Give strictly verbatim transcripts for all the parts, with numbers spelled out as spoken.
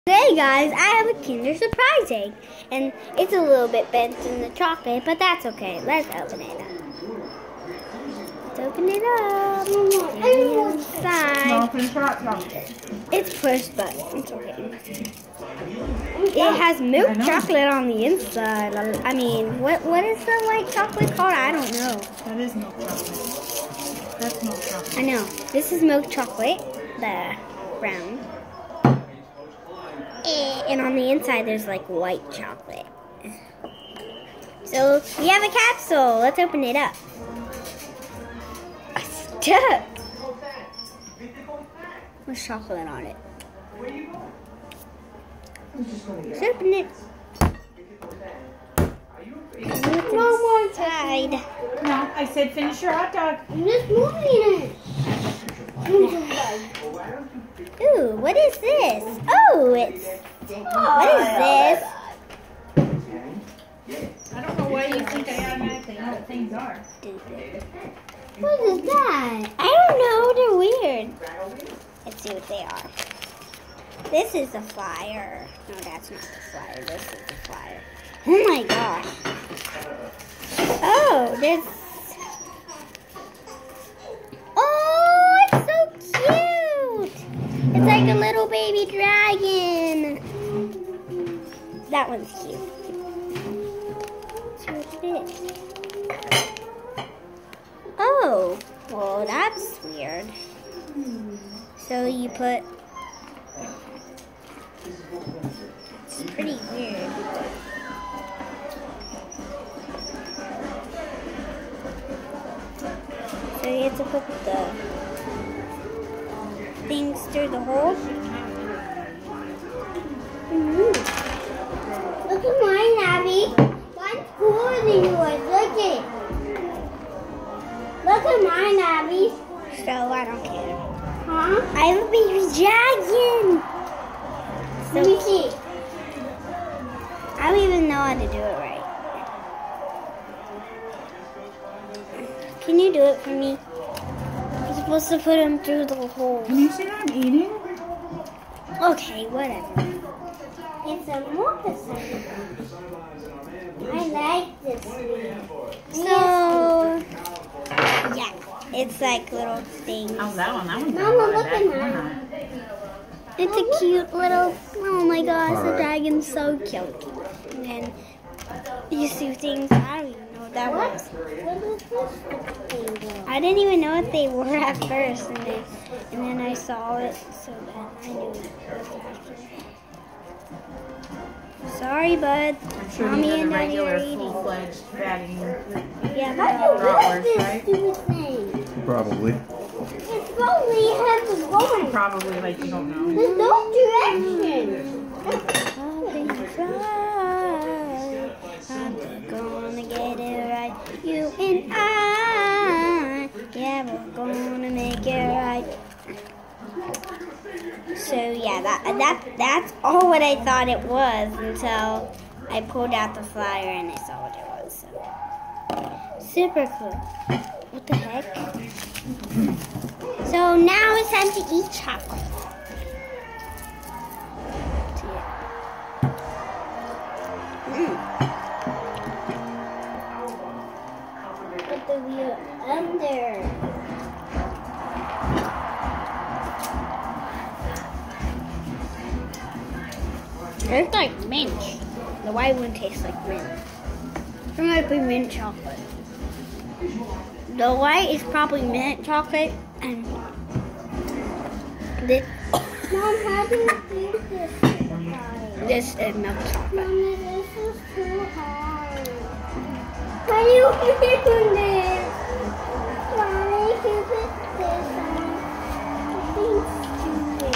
Hey guys, I have a Kinder Surprise egg, and it's a little bit bent in the chocolate, but that's okay. Let's open it up. Let's open it up. Inside. It's push button. It's okay. It has milk chocolate on the inside. I mean, what what is the white chocolate called? I don't know. That is milk chocolate. That's milk chocolate. I know. This is milk chocolate, the brown. And on the inside, there's like white chocolate. So we have a capsule. Let's open it up. Stuck. There's chocolate on it. Let's open it. What's inside? No, I said finish your hot dog. I'm just moving it. Ooh, what is this? Oh, it's... What is this? I don't know why you think I automatically know what things are. What is that? I don't know. They're weird. Let's see what they are. This is a flyer. No, that's not the flyer. This is the flyer. Oh my gosh. Oh, there's... Oh, it's so cute. It's like a little baby dragon. That one's cute. Let's see what it is. Oh, well, that's weird. So you put... It's pretty weird. So you have to put the things through the hole. Mm-hmm. Look at mine, Abby. Mine's cooler than yours. Look at it. Look at mine, Abby. So I don't care. Huh? I have a baby dragon. So let me see. I don't even know how to do it right. Can you do it for me? I'm supposed to put him through the hole. Can you see that I'm eating? Okay, whatever. It's a motorcycle. I like this one. So, yeah, it's like little things. How's that one? That one's Mama, look at mine. It's a cute little, oh my gosh, the dragon's so cute. And then you see things, I don't even know what that was. I didn't even know what they were at first, and then, and then I saw it, so then I knew it was after. Sorry, bud. I'm sure Mommy these are the and Daddy regular are eating. full-fledged fatty. Yeah, How do you but this right? stupid thing? Probably. It's probably has to go. Probably like you don't know. There's no direction. I'm gonna get it right. You and I. Yeah, we're gonna make it right. So yeah, that that that's all what I thought it was until I pulled out the flyer and I saw what it was. So. Super cool. What the heck? So now it's time to eat chocolate. Mm. Put the wheel under. It's like mint. The white one tastes like mint. It might be mint chocolate. The white is probably mint chocolate, and this, Mom, how do you do this? This is milk chocolate. Mommy, this is too hard. How do you do this? Mommy, you put this on. It's stupid.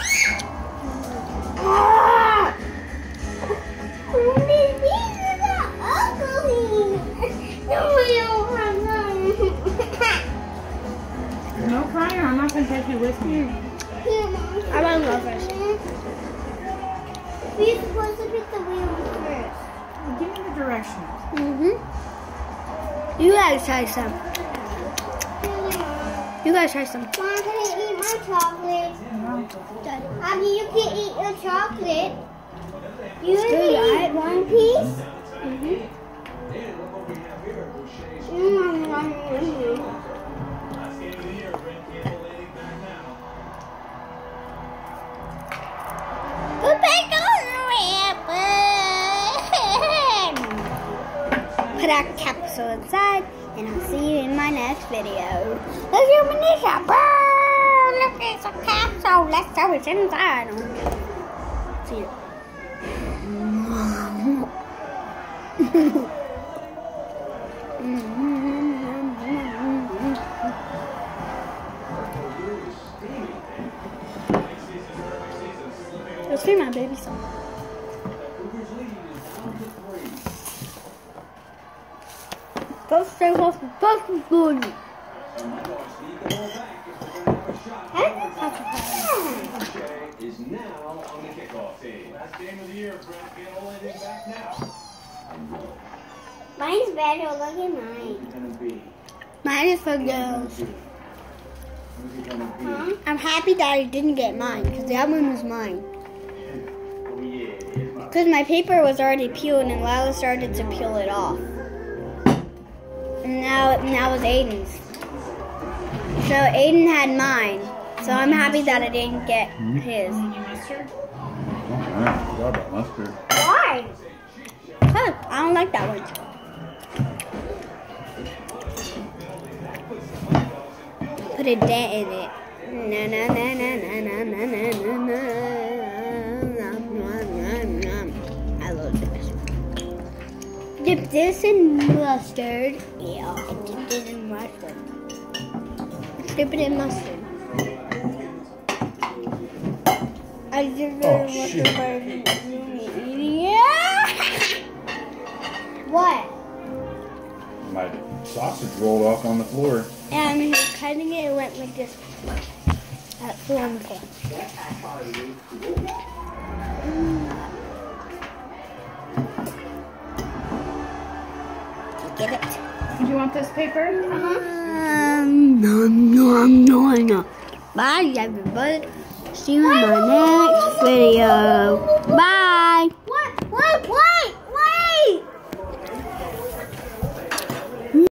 Ah! Mommy, these are not ugly. No, I don't want them. No crying, I'm not going to take you with me. I want to go first. We're supposed to pick the wheel first. Give me the directions. Mm-hmm. You gotta try some. You You guys try some. Mom, can I eat my chocolate? Abby, you can eat your chocolate. You Good, can right? eat one piece? Mm-hmm. Mm-hmm. Go back on the Put our capsule inside, and I'll see you in my next video. Let's open this up. Look, it's a capsule. Let's throw it inside. See it. Let's feed my baby some. First stay off the first good. Is now on the kickoff team. Last game of the year, Brent. Can't hold anything back now. Mine's better. Look at mine. Mine is for girls. Huh? I'm happy that I didn't get mine because the other one was mine. Because my paper was already peeled and Lila started to peel it off. And now, now it's Aiden's. So Aiden had mine. So I'm happy that I didn't get his. Mustard? Oh, I forgot about mustard. Why? Huh, I don't like that one. Put a dent in it. Na na na na na na na na na na. I love this. Dip this in mustard. Yeah, I dipped it in mustard. Dip it in mustard. I dipped it Oh, in shit. mustard. Yeah. What? My sausage rolled off on the floor. And when he was cutting it, it went like this. That flew on the floor. Get it? Do you want this paper? Um, no, no, no, no. Bye, everybody. See you in my next video. Bye.